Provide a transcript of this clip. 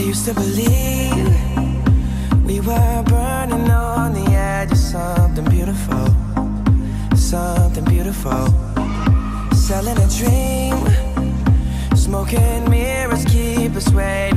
used to believe we were burning on the edge of something beautiful, something beautiful. Selling a dream, smoking mirrors keep us waiting.